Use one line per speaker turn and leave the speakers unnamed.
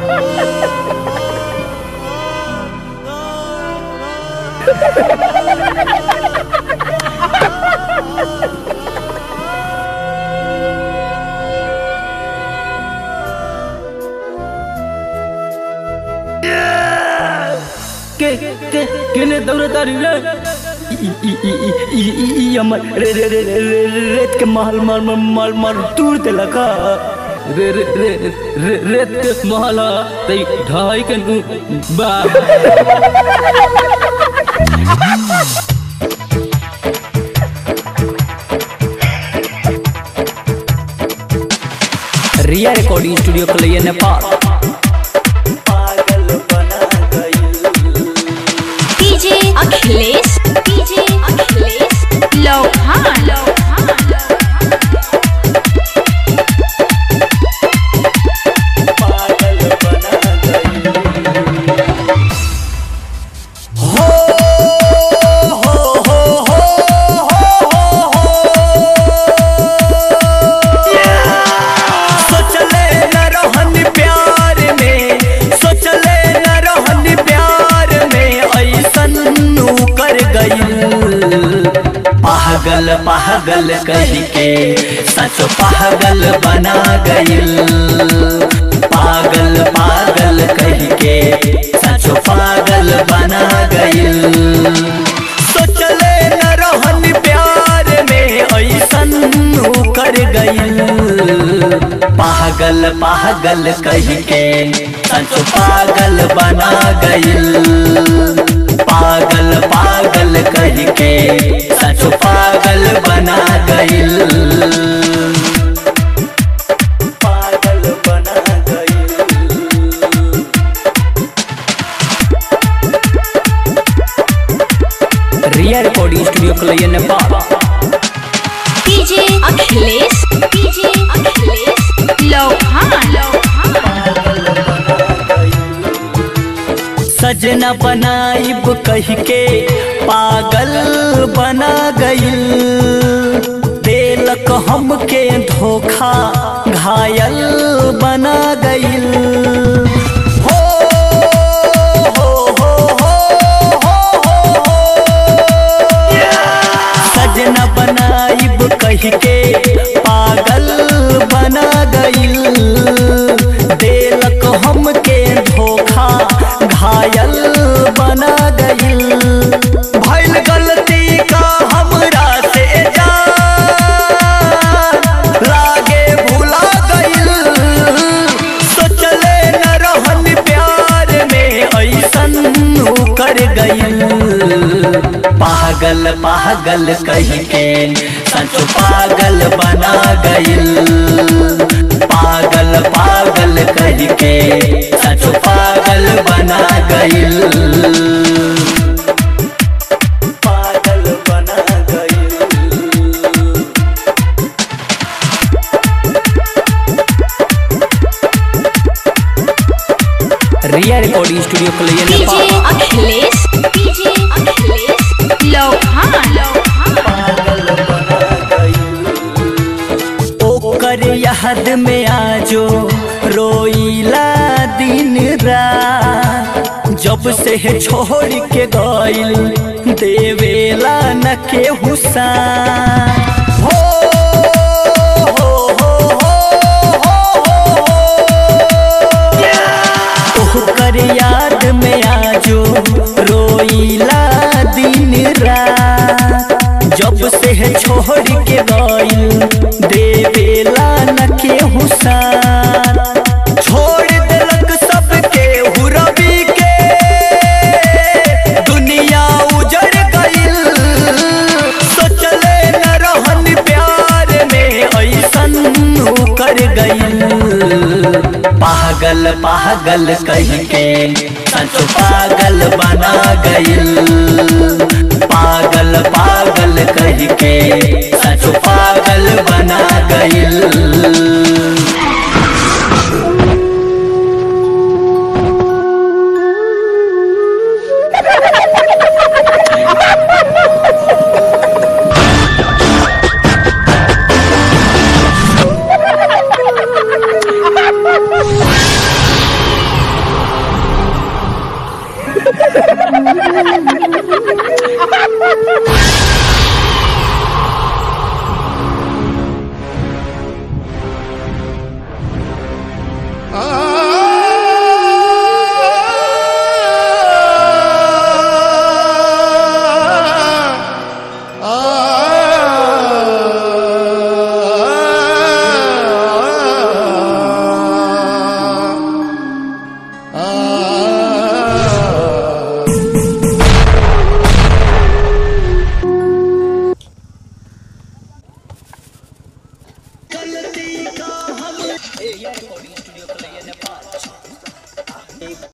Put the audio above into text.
केने दौड़तारी रे रेत के महल तूर देला का रेत के महल तई ढाई के बा रिया रिकॉर्डिंग स्टूडियो के लिए नेपाल।
अखिलेश लोहान
पागल कही के सच पागल बना गइल। पागल कही के सच पागल बना गइल। सोचले न रहन प्यार में ऐसन कर गइल। पागल कही के सच पागल बना गइल। पागल कही के सच पागल बना गइल। पागल बना गइल। रिया रिकॉर्डिंग स्टूडियो के लिए नेपाल।
अखिलेश लोहान
सजना बनाइब कह के पागल बना गइल। देलक हमके धोखा घायल बना गइल। हो सजना बनाइब कह के पागल बना गइल। देलक हमके धोखा घायल बना गइल। भइल गलती का हमरा से लागे भुला गइल। सोचले न रहन प्यार में ऐसन कर गइल। पागल कही के सच पागल बना गइल। पागल कही के सच पागल बना गइल। पागल बना गइल। रिया रिकॉर्डिंग स्टूडियो के लिए नेपाल।
अखिलेश लोहान
ओकर याद में आजो रोइला दिन रात। जब से छोड़ के गइल देवेला न केहू साथ। ओकर याद में आजो रोइला दिन रात। जब से छोड़ के गइल देवेला न केहू साथ। छोड़ देलक सबके हुरबी के दुनिया उजड़ गइल। सोचले न रहन प्यार में ऐसन कर गइल। पागल कही के सच पागल बना गइल। पागल कही के सच पागल बना गइल।